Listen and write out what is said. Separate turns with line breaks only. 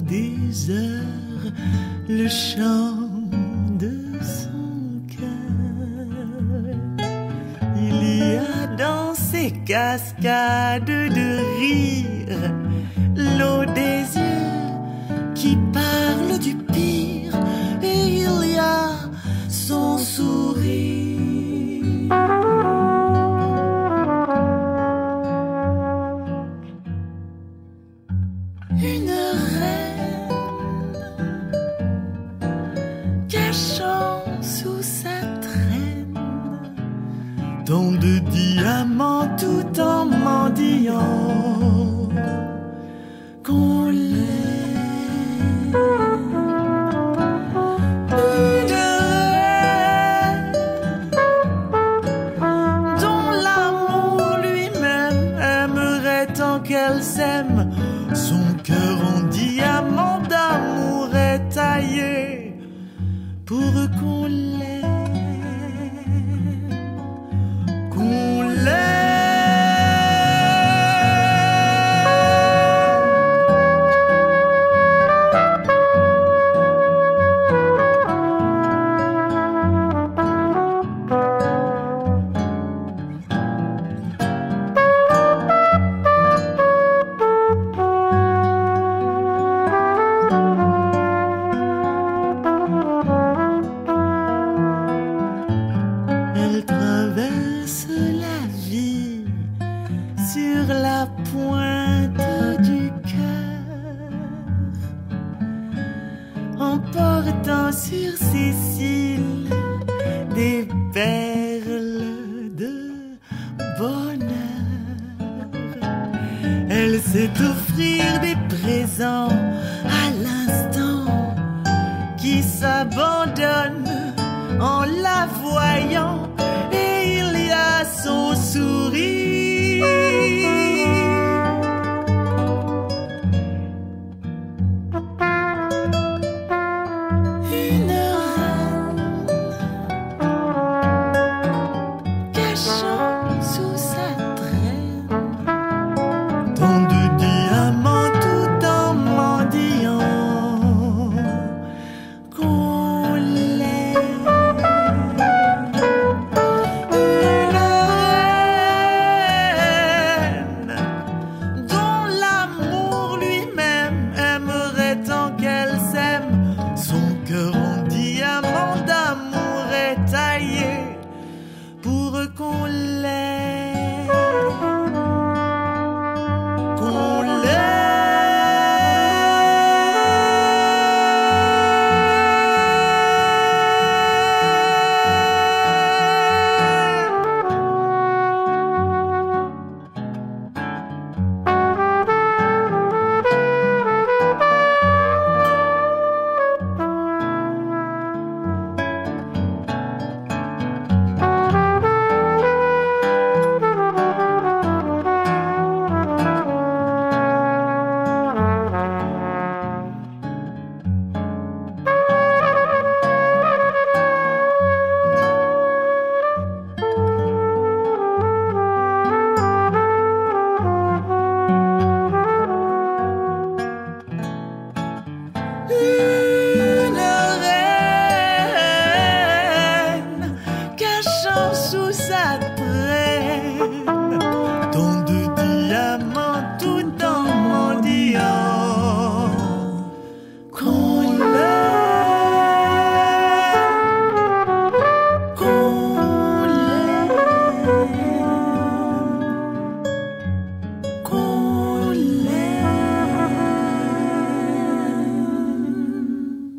des heures le chant de son cœur. Il y a dans ces cascades de rire l'eau des yeux qui parle du pire, et il y a son sourire. Une reine cachant sous sa traîne tant de diamants tout en mendiant qu'on l'aime. Une reine dont l'amour lui-même aimerait tant qu'elle s'aime. Son cœur en diamant d'amour est taillé pour qu'on l'aime, qu'on l'aime. Elle traverse la vie sur la pointe du cœur, en portant sur ses cils des perles de bonheur. Elle sait offrir des présents à l'instant qui s'abandonne en la voyant, et il y a son sourire.